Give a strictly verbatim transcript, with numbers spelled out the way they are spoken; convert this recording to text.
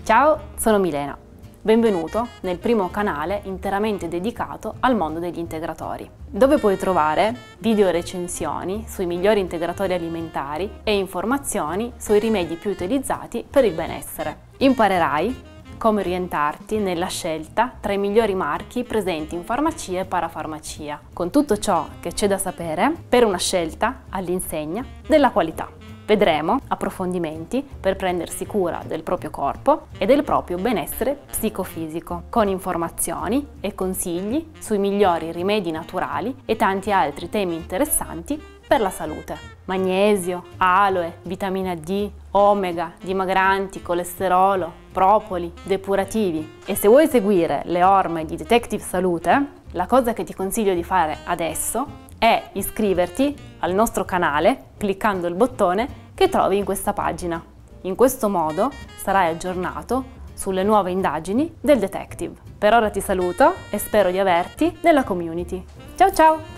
Ciao, sono Milena. Benvenuto nel primo canale interamente dedicato al mondo degli integratori, dove puoi trovare video recensioni sui migliori integratori alimentari e informazioni sui rimedi più utilizzati per il benessere. Imparerai come orientarti nella scelta tra i migliori marchi presenti in farmacia e parafarmacia, con tutto ciò che c'è da sapere per una scelta all'insegna della qualità. Vedremo approfondimenti per prendersi cura del proprio corpo e del proprio benessere psicofisico, con informazioni e consigli sui migliori rimedi naturali e tanti altri temi interessanti per la salute. Magnesio, aloe, vitamina D, omega, dimagranti, colesterolo, propoli, depurativi. E se vuoi seguire le orme di Detective Salute, la cosa che ti consiglio di fare adesso è iscriverti al nostro canale cliccando il bottone che trovi in questa pagina. In questo modo sarai aggiornato sulle nuove indagini del Detective. Per ora ti saluto e spero di averti nella community. Ciao ciao!